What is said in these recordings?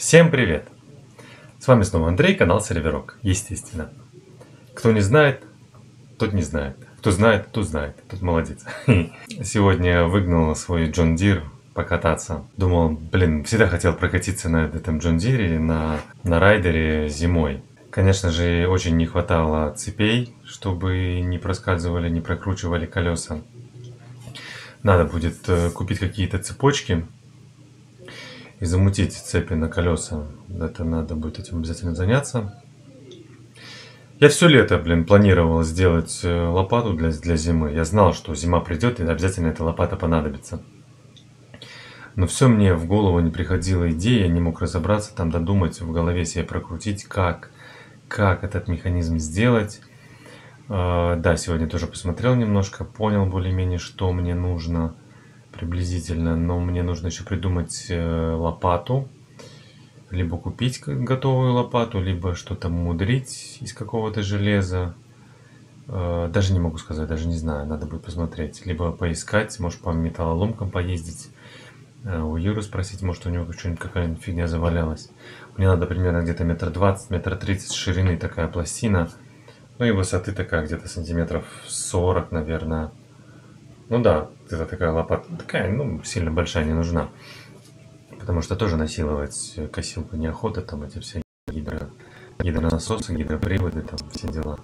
Всем привет! С вами снова Андрей, канал Серверок, естественно. Кто не знает, тот не знает. Кто знает, тот знает. Тот молодец. Сегодня выгнал свой John Deere покататься. Думал, всегда хотел прокатиться на этом John Deere, на райдере зимой. Конечно же, очень не хватало цепей, чтобы не проскальзывали, не прокручивали колеса. Надо будет купить какие-то цепочки и замутить цепи на колеса. Это надо будет этим обязательно заняться. Я все лето, планировал сделать лопату для зимы. Я знал, что зима придет и обязательно эта лопата понадобится. Но все мне в голову не приходила идея, я не мог разобраться, там додумать, в голове себе прокрутить, как этот механизм сделать. Да, сегодня тоже посмотрел немножко, понял более-менее, что мне нужно приблизительно, но мне нужно еще придумать лопату, либо купить готовую лопату, либо что-то мудрить из какого-то железа. Даже не могу сказать, даже не знаю, надо будет посмотреть. Либо поискать, может по металлоломкам поездить, у Юры спросить, может у него что-нибудь какая-нибудь фигня завалялась. Мне надо примерно где-то 1,20 м, 1,30 м ширины такая пластина. Ну и высоты такая где-то сантиметров 40, наверное. Ну да, это такая лопата, такая, сильно большая не нужна. Потому что тоже насиловать косилку неохота, там эти все гидронасосы, гидроприводы, там все дела.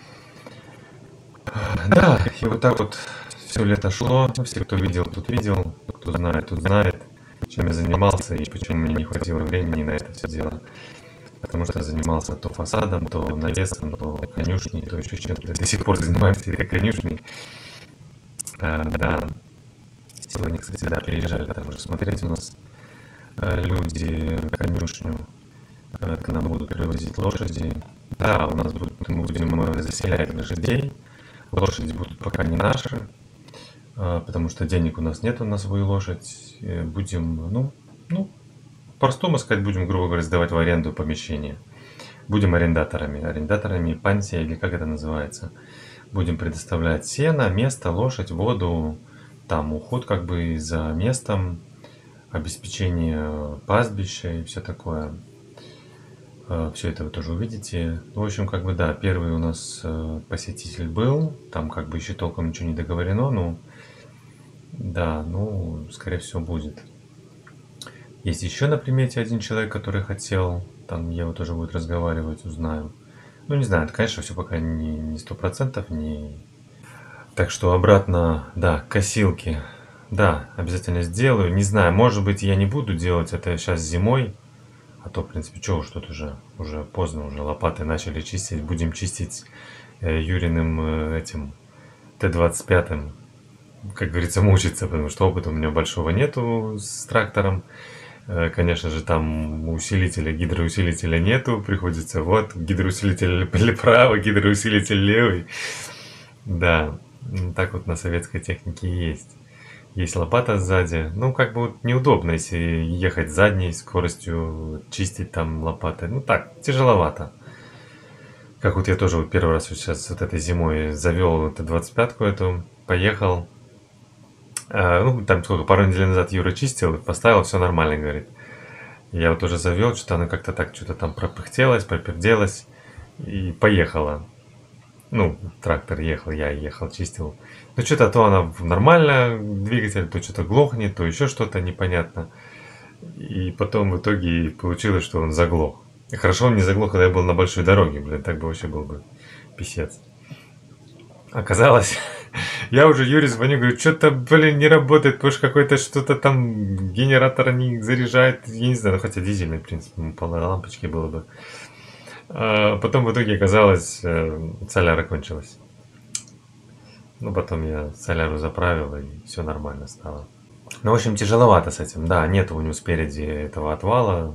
Да, и вот так вот все лето шло. Все, кто видел, тут видел, кто знает, тут знает, чем я занимался и почему мне не хватило времени на это все дело. Потому что занимался то фасадом, то навесом, то конюшней, то еще чем-то. До сих пор занимаемся этой конюшней. Да. Сегодня, кстати, да, приезжали там уже смотреть у нас люди конюшню. К нам будут привозить лошади. Да, у нас мы будем заселять лошадей. Лошади будут пока не наши, потому что денег у нас нет на свою лошадь. Будем, по-простому сказать, будем, грубо говоря, сдавать в аренду помещение. Будем арендаторами пансия, или как это называется. Будем предоставлять сено, место, лошадь, воду, там уход как бы за местом, обеспечение пастбища и все такое. Все это вы тоже увидите. В общем, как бы да, первый у нас посетитель был, там как бы еще толком ничего не договорено, но да, скорее всего будет. Есть еще на примете один человек, который хотел, там Ева тоже будет разговаривать, узнаю. Не знаю, это, конечно, все пока не 100%, не... Так что обратно, да, косилки. Да, обязательно сделаю. Не знаю, может быть, я не буду делать это сейчас зимой. А то, в принципе, что уж тут уже поздно, уже лопаты начали чистить. Будем чистить Юриным этим Т-25. Как говорится, мучиться, потому что опыта у меня большого нету с трактором. Конечно же, там гидроусилителя нету. Приходится гидроусилитель правый, гидроусилитель левый. Да, так вот на советской технике есть. Есть лопата сзади. Как бы неудобно, если ехать задней скоростью, чистить там лопатой. Так, тяжеловато. Как я тоже первый раз сейчас этой зимой завел эту 25-ку эту, поехал. Там сколько, пару недель назад Юра чистил, поставил, все нормально, говорит. Я уже завел, что-то она как-то так, что-то там пропыхтелась, проперделась и поехала. Трактор ехал, я ехал, чистил. Что-то то она нормально, двигатель, то что-то глохнет, то еще что-то непонятно. И потом в итоге получилось, что он заглох. И хорошо он не заглох, когда я был на большой дороге, так бы вообще был бы писец. Оказалось, я уже Юре звоню, говорю, что-то, не работает, потому что какой-то что-то там генератор не заряжает, я не знаю, хотя дизельный, в принципе, по лампочке было бы. Потом в итоге оказалось, соляра кончилась. Потом я соляру заправил, и все нормально стало. В общем, тяжеловато с этим. Да, нет у него спереди этого отвала.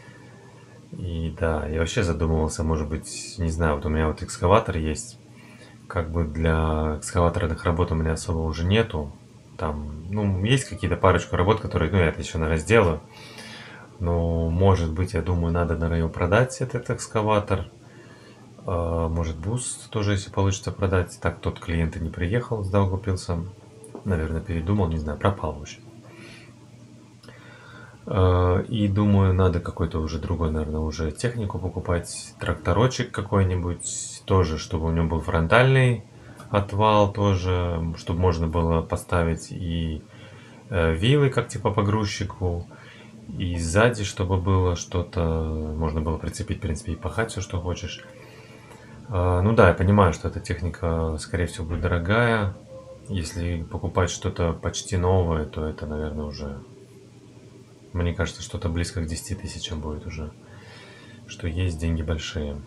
И да, я вообще задумывался, может быть, не знаю, у меня экскаватор есть. Как бы для экскаваторных работ у меня особо уже нету. Там, есть какие-то парочку работ, которые, я это еще, наверное, сделаю. Но, может быть, я думаю, надо, наверное, его продать, этот экскаватор. Может, бус тоже, если получится продать. Так, тот клиент и не приехал, сдал, купился. Наверное, передумал, не знаю, пропал вообще. И думаю, надо какой-то уже другой, наверное, уже технику покупать. Тракторочек какой-нибудь тоже, чтобы у него был фронтальный отвал тоже, чтобы можно было поставить и вилы, как типа погрузчику, и сзади, чтобы было что-то, можно было прицепить, в принципе, и пахать все, что хочешь. Ну да, я понимаю, что эта техника, скорее всего, будет дорогая. Если покупать что-то почти новое, то это, наверное, уже, мне кажется, что-то близко к 10 тысячам будет уже. Что есть деньги большие.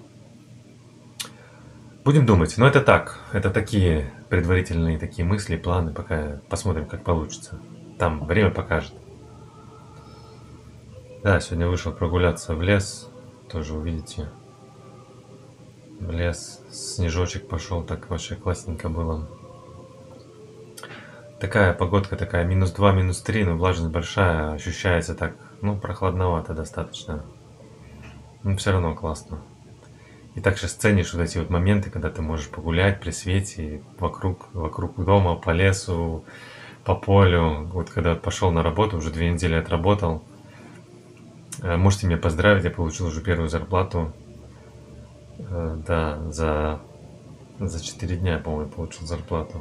Будем думать. Но это так. Это такие предварительные такие мысли, планы. Пока посмотрим, как получится. Там время покажет. Да, сегодня вышел прогуляться в лес. Тоже увидите. В лес. Снежочек пошел. Так вообще классненько было. Такая погодка такая. -2, -3. Но влажность большая. Ощущается так, ну, прохладновато достаточно. Но все равно классно. И так сейчас ценишь вот эти вот моменты, когда ты можешь погулять при свете вокруг дома, по лесу, по полю. Вот когда пошел на работу, уже 2 недели отработал. Можете меня поздравить, я получил уже первую зарплату. Да, за 4 дня, по-моему, получил зарплату.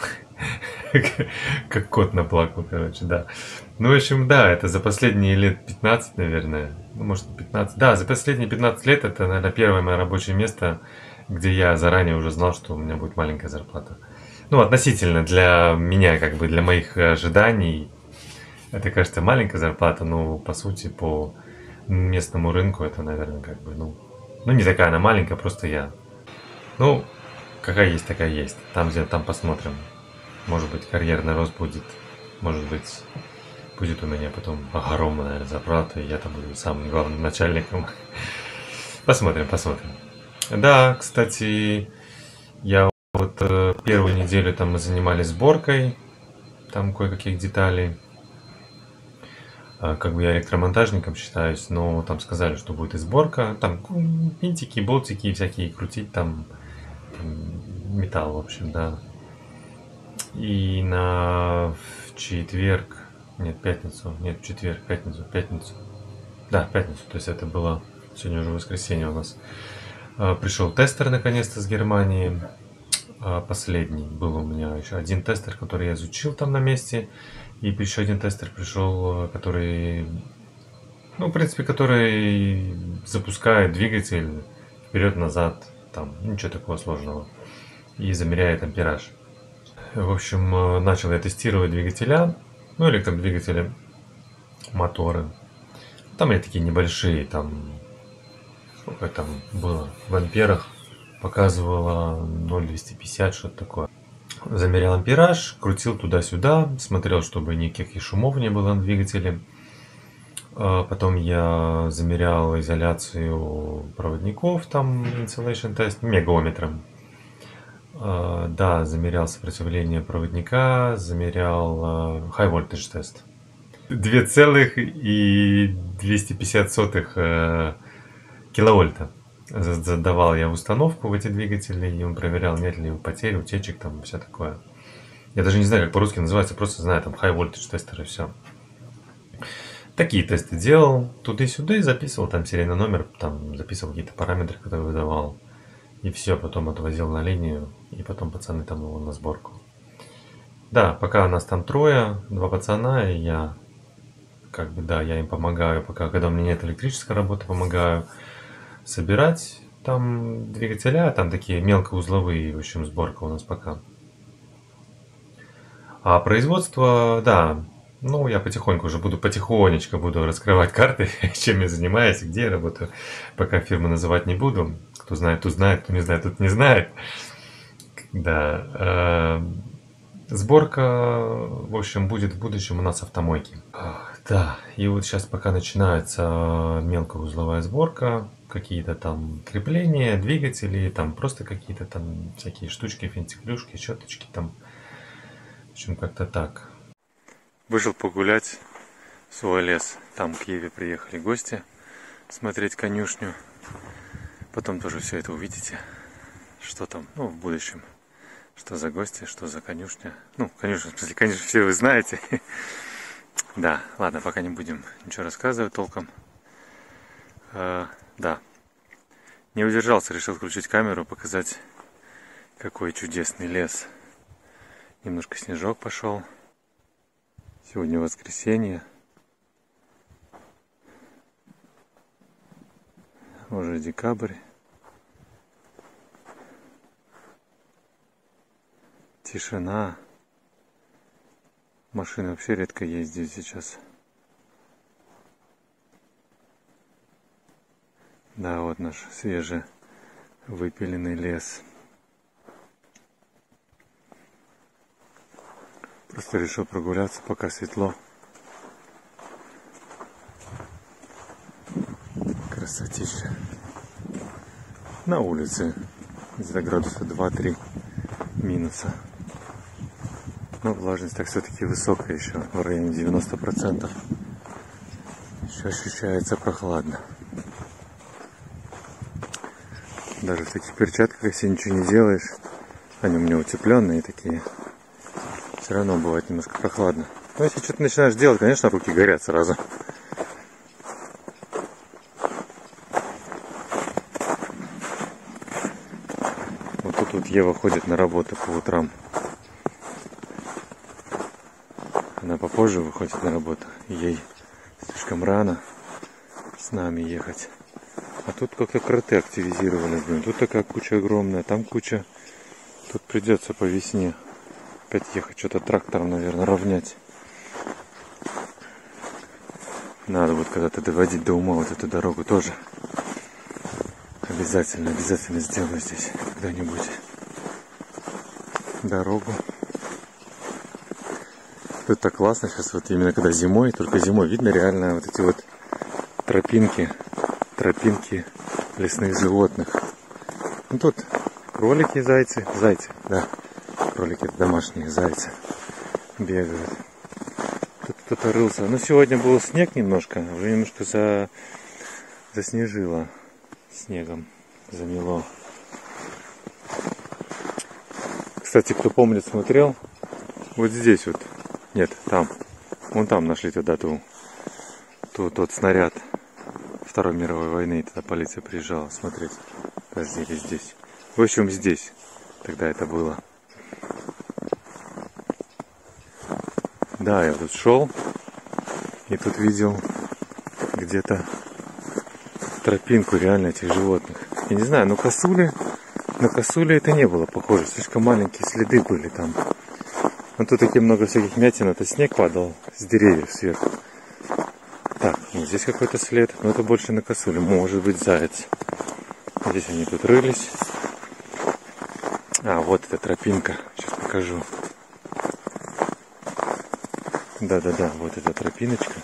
Как кот наплакал, короче, да. Ну, в общем, да, это за последние лет 15, наверное. Ну, может, 15. Да, за последние 15 лет это, наверное, первое мое рабочее место, где я заранее уже знал, что у меня будет маленькая зарплата. Ну, относительно для меня, как бы, для моих ожиданий, это, кажется, маленькая зарплата, но, по сути, по местному рынку это, наверное, как бы, ну, не такая она маленькая, просто я. Ну, какая есть, такая есть. Там посмотрим. Может быть, карьерный рост будет. Может быть, будет у меня потом огромная, наверное, зарплата, и я там буду самым главным начальником. Посмотрим, посмотрим. Да, кстати, я вот первую неделю там мы занимались сборкой, там кое-каких деталей. Как бы я электромонтажником считаюсь, но там сказали, что будет и сборка, там винтики, болтики всякие крутить, там металл, в общем, да. И в четверг, нет, пятницу, нет, в четверг, пятницу. Да, пятницу, то есть это было, сегодня уже воскресенье у нас. Пришел тестер наконец-то с Германии. Последний был у меня еще один тестер, который я изучил там на месте. И еще один тестер пришел, который, ну, в принципе, который запускает двигатель вперед-назад, там, ничего такого сложного. И замеряет ампераж. В общем, начал я тестировать двигателя, ну, электродвигатели, моторы. Там они такие небольшие, там, сколько там было в амперах, показывало 0,250, что-то такое. Замерял ампераж, крутил туда-сюда, смотрел, чтобы никаких шумов не было на двигателе. Потом я замерял изоляцию проводников, там, insulation test, мегаомметром. Да, замерял сопротивление проводника, замерял high voltage тест. 2,250 киловольта задавал я установку в эти двигатели, и он проверял, нет ли потерь, утечек, там, все такое. Я даже не знаю, как по-русски называется, просто знаю, там, high voltage тестер и все. Такие тесты делал, туда-сюда, и записывал там серийный номер, там, записывал какие-то параметры, которые выдавал. И все, потом отвозил на линию, и потом пацаны там его на сборку. Да, пока у нас там 3, 2 пацана, и я, как бы, да, я им помогаю, пока, когда у меня нет электрической работы, помогаю собирать там двигателя, там такие мелкоузловые, в общем, сборка у нас пока. А производство, да, ну, я потихонечку буду раскрывать карты, чем я занимаюсь, где я работаю. Пока фирмы называть не буду. Кто знает, тот знает, кто не знает, тот не знает. Да. Сборка, в общем, будет в будущем у нас автомойки. Да, и вот сейчас пока начинается мелкоузловая сборка, какие-то там крепления, двигатели, там просто какие-то там всякие штучки, финтифлюшки, щеточки там. В общем, как-то так. Вышел погулять в свой лес. Там в Киеве приехали гости смотреть конюшню. Потом тоже все это увидите, что там, ну, в будущем. Что за гости, что за конюшня. Ну, конюшня, в смысле, конечно, все вы знаете. Да, ладно, пока не будем ничего рассказывать толком. Да, не удержался, решил включить камеру, показать, какой чудесный лес. Немножко снежок пошел. Сегодня воскресенье. Уже декабрь. Тишина. Машины вообще редко ездят сейчас. Да, вот наш свежевыпиленный лес. Просто решил прогуляться, пока светло. Красотища. На улице где-то градуса 2-3 минуса. Но влажность так все-таки высокая еще, в районе 90%. Еще ощущается прохладно. Даже в таких перчатках, если ничего не делаешь, они у меня утепленные такие, все равно бывает немножко прохладно. Но если что-то начинаешь делать, конечно, руки горят сразу. Вот тут вот Ева ходит на работу по утрам. Она попозже выходит на работу. Ей слишком рано с нами ехать. А тут как-то кроты активизированы. Блин. Тут такая куча огромная, там куча. Тут придется по весне опять ехать, что-то трактором, наверное, равнять. Надо будет когда-то доводить до ума вот эту дорогу тоже. Обязательно сделаю здесь когда-нибудь дорогу. Тут так классно сейчас, вот именно когда зимой, только зимой видно реально вот эти вот тропинки лесных животных. Ну, тут кролики, зайцы, да, кролики домашние, зайцы бегают. Тут кто-то рылся. Но сегодня был снег немножко, уже немножко заснежило снегом, замело. Кстати, кто помнит, смотрел, вот здесь вот, нет, там, вон там нашли тогда тот снаряд Второй мировой войны, тогда полиция приезжала смотреть, подожди, здесь. В общем, здесь тогда это было. Да, я тут шел и тут видел где-то тропинку реально этих животных. Я не знаю, но на косуле это не было похоже, слишком маленькие следы были там. Но тут такие много всяких мятин, это снег падал с деревьев сверху. Так, ну здесь какой-то след, но это больше на косуле, может быть заяц. Здесь они тут рылись. А, вот эта тропинка, сейчас покажу. Да-да-да, вот эта тропиночка.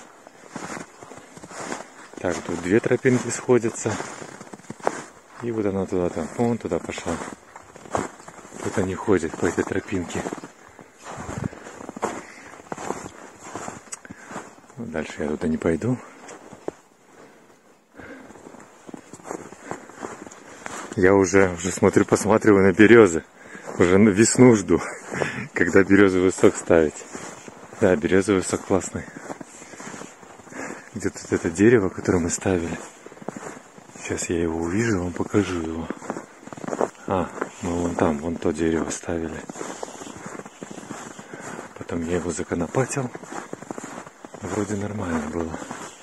Так, тут две тропинки сходятся. И вот она туда, там, вон туда пошла. Тут они ходят по этой тропинке. Дальше я туда не пойду. Я уже посматриваю на березы. Уже на весну жду, когда березовый сок ставить. Да, березовый сок классный. Где тут это дерево, которое мы ставили? Сейчас я его увижу, вам покажу его. А, мы вон там, вон то дерево ставили. Потом я его законопатил. Вроде нормально было.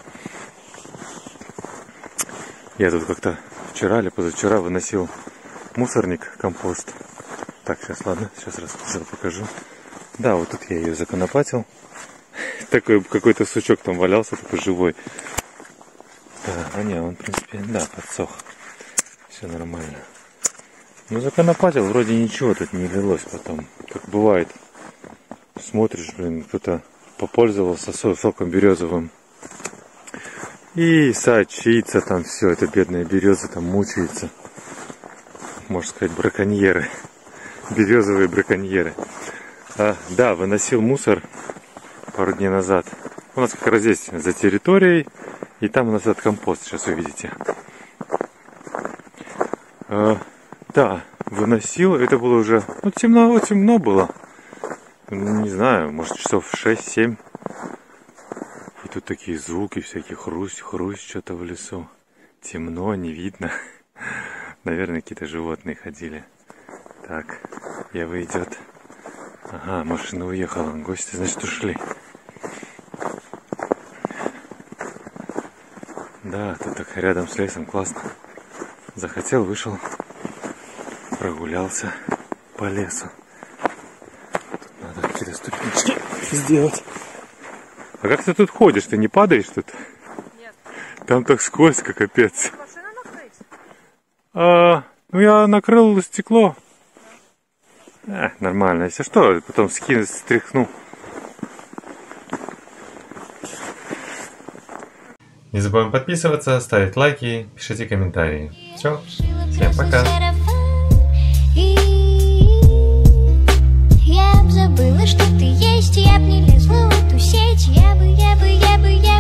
Я тут как-то вчера или позавчера выносил мусорник, компост. Так, сейчас, ладно, сейчас покажу. Да, вот тут я ее законопатил. Такой какой-то сучок там валялся, такой живой. Да, а не, он, в принципе, да, подсох. Все нормально. Ну, законопатил, вроде ничего тут не лилось потом. Как бывает, смотришь, блин, кто-то попользовался соком березовым. И сочится там все, это бедная береза там мучается. Можно сказать, браконьеры. Березовые браконьеры. Да, выносил мусор пару дней назад. У нас как раз здесь, за территорией. И там у нас этот компост, сейчас увидите. Да, выносил. Это было уже, ну, темно было. Не знаю, может часов 6-7. тут такие звуки, всякие хрусть, что-то в лесу. Темно, не видно. Наверное, какие-то животные ходили. Так, Ева идет. Ага, машина уехала. Гости, значит, ушли. Да, тут так рядом с лесом классно. Захотел, вышел, прогулялся по лесу. Тут надо какие-то ступенечки сделать. А как ты тут ходишь? Ты не падаешь тут? Нет. Там так скользко, капец. Машину накрыть? Ну я накрыл стекло. Нормально. Если что, потом стряхну. Не забываем подписываться, ставить лайки, пишите комментарии. Все, всем пока. Я б забыла, что ты есть, я б не лезла в эту сеть, я бы